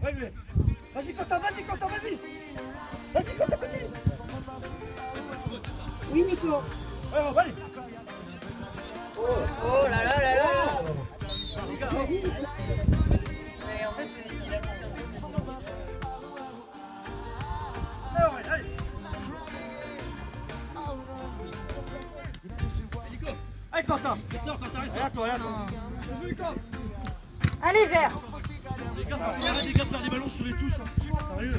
Ouais, mais... Vas-y, Quentin, vas-y, Quentin, vas-y. Vas-y, Quentin, continue. Oui, Nico. Ouais, allez. Oh là là là là. Les gars, Mais en fait, il a allez, allez. Nico. Allez, Quentin. Ressort, Quentin, ressort. Allez, à toi, allez, à toi. Allez, vert. Les gars, arrête les gars de faire des ballons sur les touches. Sérieux.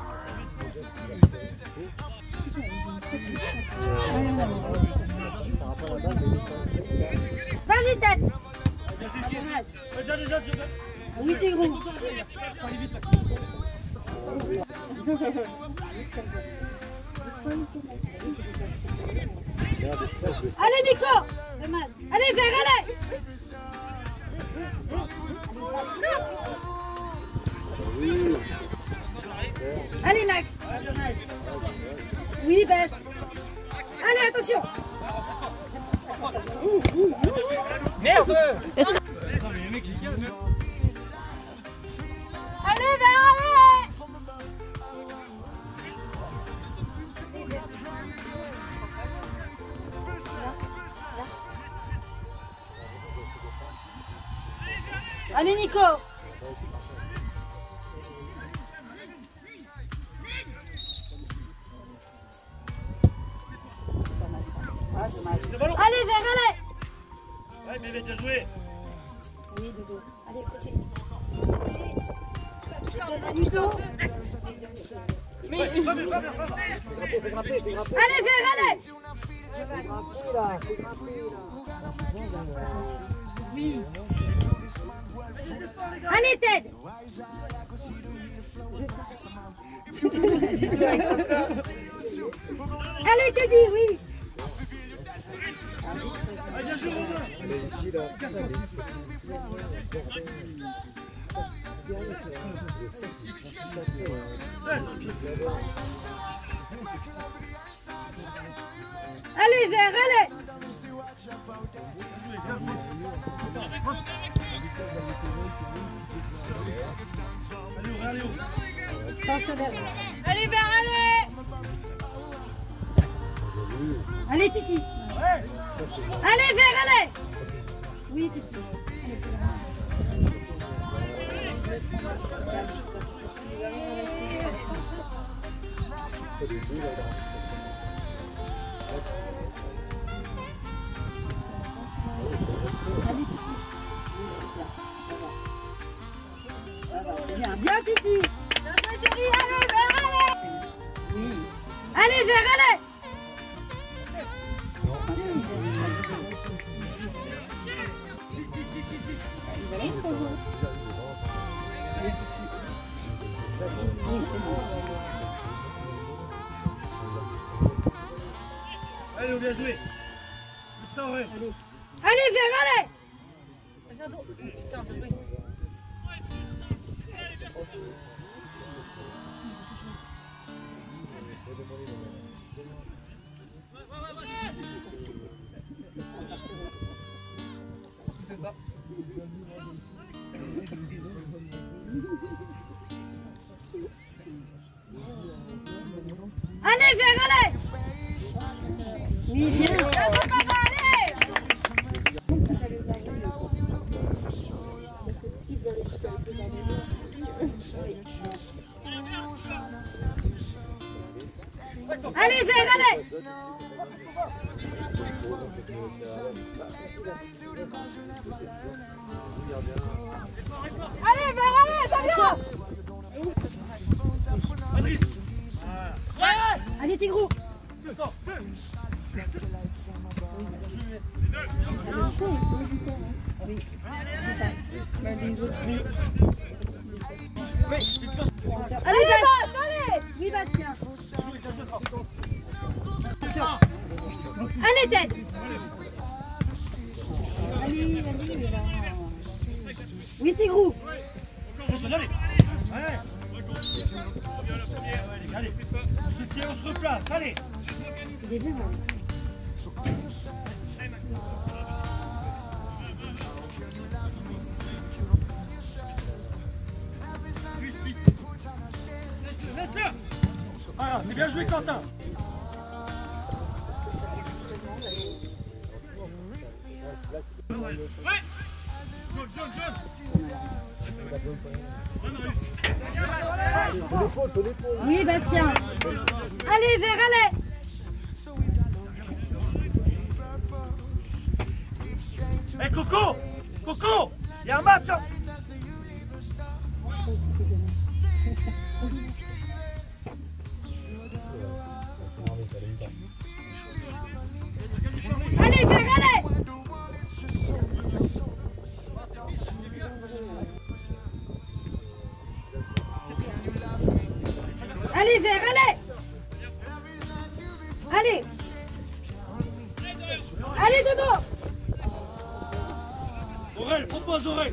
Vas-y, tête. Déjà. Oui, t'es gros. Allez, Nico. Allez, vert, allez. Allez, Max. Oui, baisse. Allez, attention. Merde. Allez, vert, allez. Allez, Nico. Allez, vert, allez. Ouais, mais bien joué. Oui, Dodo. Allez, côté. Nico. Mais... Allez, vert, allez. Oui. Allez, Ted. Allez, Teddy, oui. Allez, bien joué, Romain. Allez, ici, là. Allez, vert, allez. Allez, vert, allez. Allez, Titi. Allez, vert, allez. Oui, Titi. Bien, bien, Titi. Allez, vert, allez. Oui. Allez, vert, allez. Allez, on vient jouer. Ça, ouais. Allez, vert, allez. Allez, vert, allez. Oui, bien. Papa, allez. Allez, vert, allez. Allez, vert, allez, ça vient. Patrice. Allez, Tigrou. Oui, c'est ça. Oui. Allez, Bastien, allez. Oui, Bastien. Allez, tête. Allez, allez. Oui, Tigrou. Allez. Allez. Ici, on se replace. Allez. Il est bien, Vite. Voilà, c'est bien joué Quentin. Ouais. Jaune. Oui, Bastien. Allez, Vert, allez. Eh Coco, il y a un match hein. Allez, Vert, allez. Allez, Vert, allez. Allez. Allez, Dodo. Aurel, propose Aurel.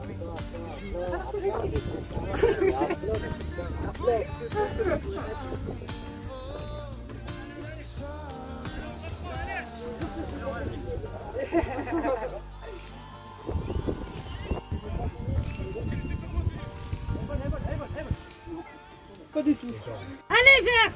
Pas du tout. Allez, Vert.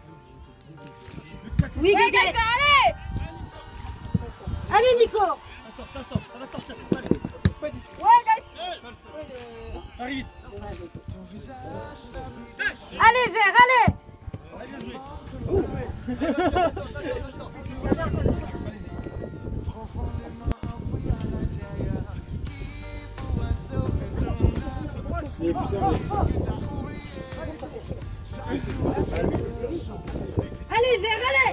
Oui, Ouais, Guégué. Gaëtan, allez. Allez, Nico. Ça sort, ça va sortir. Allez. Ouais, Gaëtan. Ça arrive vite. Allez, Vert, allez. Allez, Vert, allez.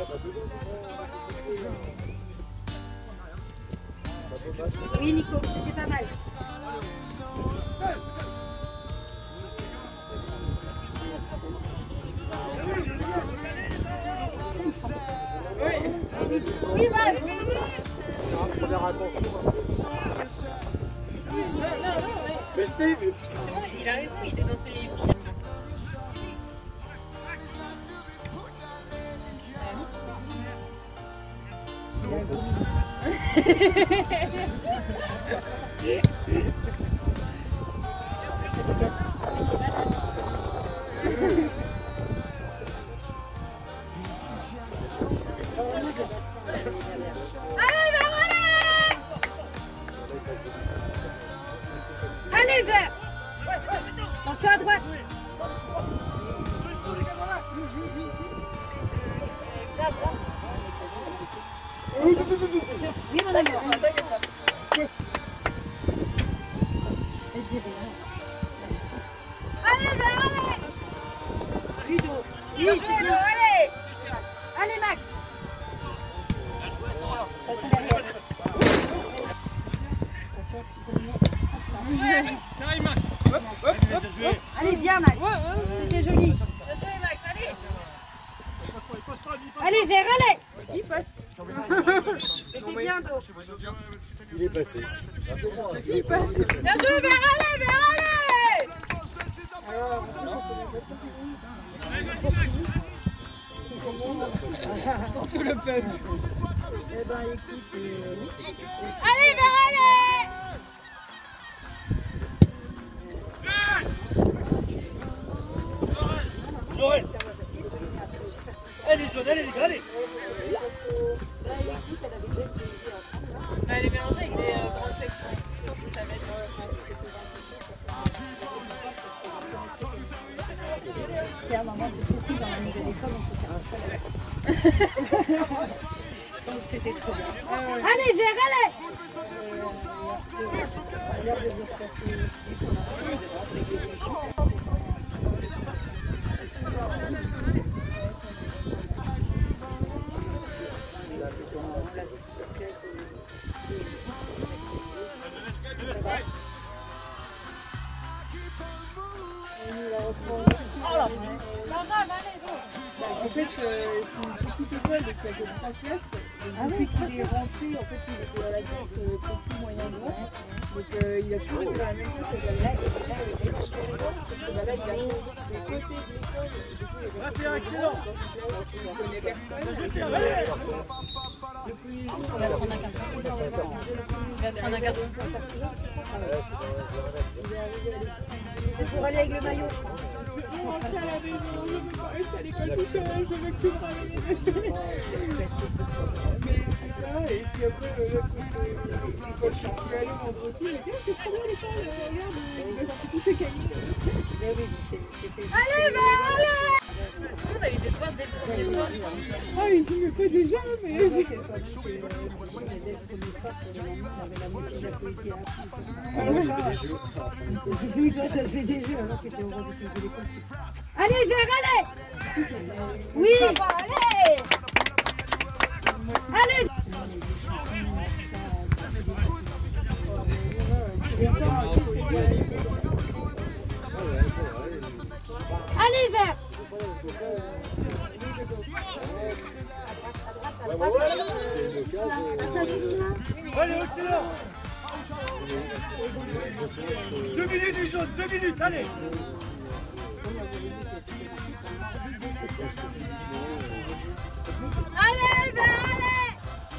Oui, Nico, c'était pas mal. Oui, vas-y. Mais Steve, Il a raison, il est dans ses livres. Allez, Vert. Attention à droite. Oui, mon ami. Allez, Vert, allez. Oui, c'est bien. Allez. Allez, Max. Attention derrière. Carré Max. Bien joué. Allez, bien, Max. C'était joli. Bien joué, Max, allez. Allez, Vert, allez. Il passe. C'était bien, Do. il est passé. Il passe. Bien joué, Vert, allez, Vert, allez. Pour tout le peuple. Eh ben, écoute, Allez, Vert, allez. Joël. Elle est jaune, elle est libre, allez. Elle est mélangée avec des grandes sections. Je pense que ça va être... c'est un moment, c'est surtout dans la nouvelle école, on se sert de ça. Donc c'était trop bien. Allez, Vert, allez. Ça a l'air de bien se passer En fait, c'est une petite école, donc il y a que 3 classes. Et depuis qu'il est rentré, en fait, il était à la classe petit, moyen, grand. Donc il a toujours été dans la même classe. Et là, il a changé de classe. Là, il a les côtés de l'école. Du coup, il Ah, t'es excellent. ne connaît personne. Depuis, On va prendre un carton. Il va se prendre un carton. C'est pour aller avec le maillot. veux rentrer à la maison, je veux pas rester à l'école tout seul, je veux que tu me ramènes. Mais c'est ça, et puis après, quand je suis allée en Bretagne, j'ai dit oh, c'est trop bien l'école, regarde, il a sorti tous ses cahiers. Allez, allez! Tout le monde a eu des devoirs dès le premier soir, je crois. Ah, il dit mais pas déjà, mais... Dès le premier soir, pour le lendemain, on avait la moitié de la poésie à oui, toi, ça se fait des jeux alors que t'es au rang de l'école. Allez, Vert, allez! Oui! Allez! Allez! Allez, Vert! Allez, excellent. 2 minutes du jaune, 2 minutes, allez. Allez, Vert, allez!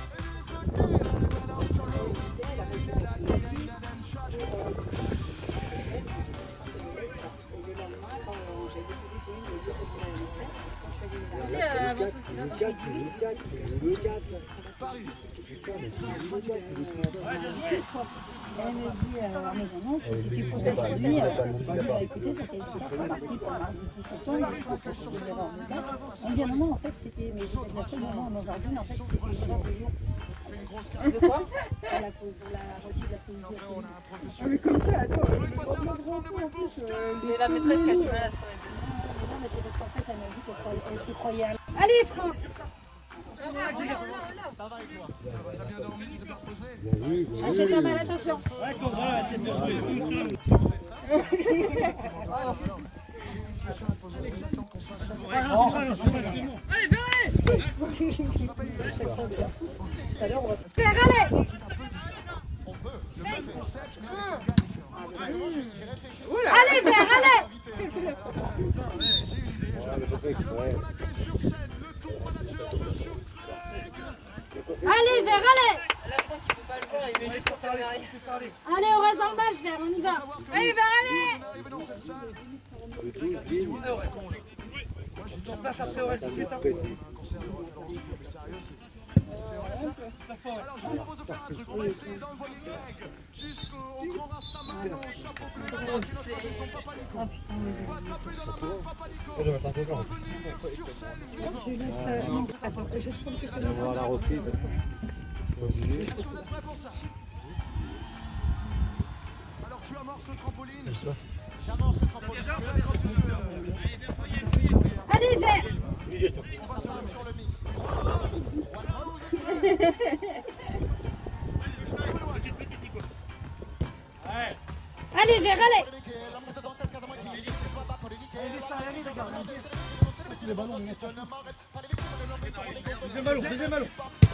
Elle me dit, mais non, si c'était pour aujourd'hui, écoutez, son cahier de charge, c'est marqué pour mardi 10 septembre, je pense que c'est une erreur de date. On me dit, non, en fait, c'était, mais c'était la seule moment où on m'avait dit, mais en fait, c'était une erreur de jour. De quoi? Pour la routine de la poésie. Ah mais comme ça, attends, en plus... C'est la maîtresse qui a du mal à se remettre. Non, mais c'est parce qu'en fait, elle m'a dit qu'elle se croyait à... Allez, Franck! Ça va et toi? Ça va, t'as bien dormi, tu t'es pas reposé? Ah, c'est pas mal, attention! Ouais, voilà, t'es bien joué. Allez, viens, allez! Tout à l'heure, on va se faire, allez! On peut, le même concept, Allez, Vert, allez! Allez, Vert, allez! Là, Franck, il peut pas le voir, il met juste sur derrière. Allez, on reste en bâche, Vert, on y va! Allez, Vert, allez! On passe après, on reste tout de suite. Alors je vous propose de faire un truc, on va essayer d'envoyer Greg jusqu'au grand Rastaman au chapeau bleu qui notre son Papa Nico. On va taper dans la main Papa Nico. On va venir sur scène. Attends, je vais te prendre quelque chose. On va voir la reprise. Est-ce que vous êtes prêts pour ça? Alors tu amorces le trampoline. J'amorce le trampoline. Allez, Vert! On va ça sur le mix. Tu sautes sur le mix. Allez, Vert, allez! Deuxième ballon.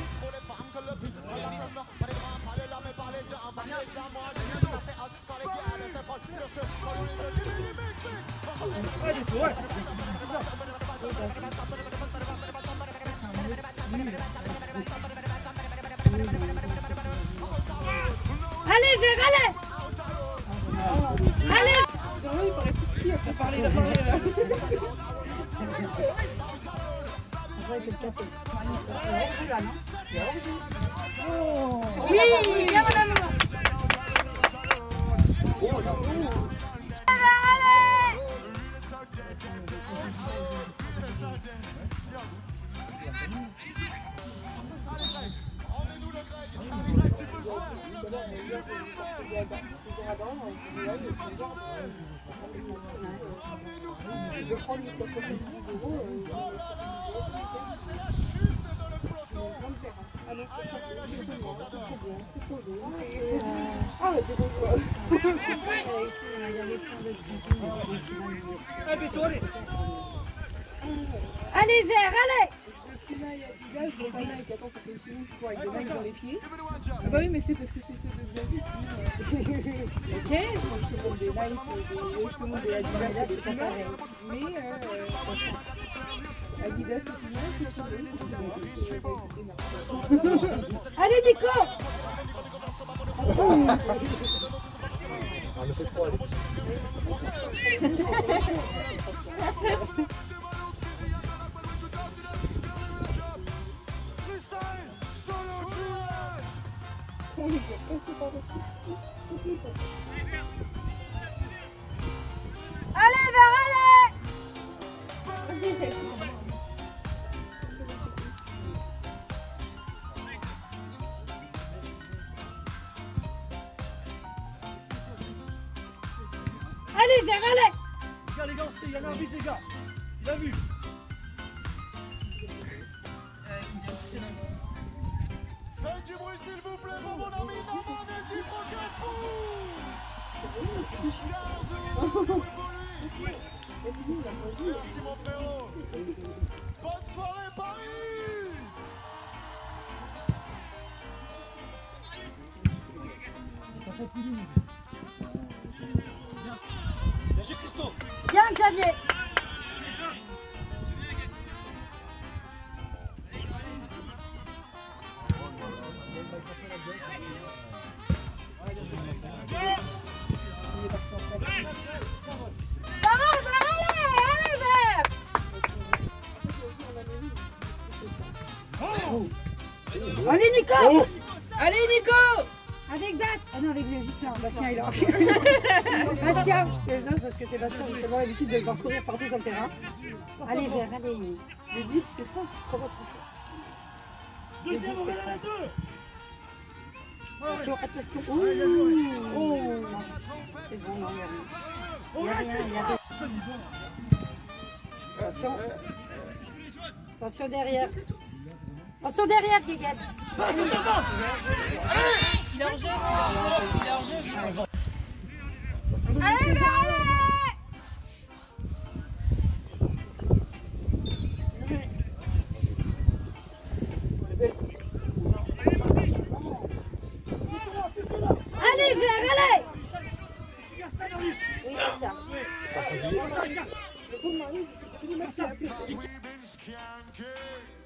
Allez, Vert, allez! Allez! Il paraît tout petit, il a parlé là. Oui, viens, madame! Rendez-nous le Greg. Tu peux le faire. Je prends jusqu'à 70 €. Oh là là, c'est la chute dans le peloton. Aïe, aïe, aïe, la chute de Contador. Ah, c'est bon quoi. Allez, Vert, allez! Le final, il y a du gaz, le final, attends, ça fait une seconde, tu vois, avec des mecs dans les pieds. Ah bah oui, mais c'est parce que c'est ceux de Xavier. Ok, quand je te montre des Nike, je te montre des Adidas, c'est pas pareil. Mais, Adidas, c'est bien, Allez, Nico! Ah, mais c'est trop, allez. Allez, vers allez. Allez, vers allez. Les gars, il y en a vite, les gars. Il a vu. Faites du bruit s'il vous plaît pour mon ami Norman El Dubrocaspo. Merci mon frérot. Bonne soirée Paris. Bien joué, Christo. Bien, Xavier. Allez Nico. Allez Nico. Avec Bat. Ah non, avec Gislain. Bastien il a. Bastien. Non, parce que Sébastien a tellement l'habitude de le voir courir partout sur le terrain. Allez vers, allez. Le 10 c'est fort. Comment tu fais? Le 10 c'est fort. Attention, attention. Oh. C'est bon, non, il n'y a rien. Il n'y a rien. Attention. Attention derrière. Attention derrière, Guéguette. Il est en jeu. Il est en jeu. Allez, vers allez. Allez, vers allez. Oui, c'est ça. We've been skanking.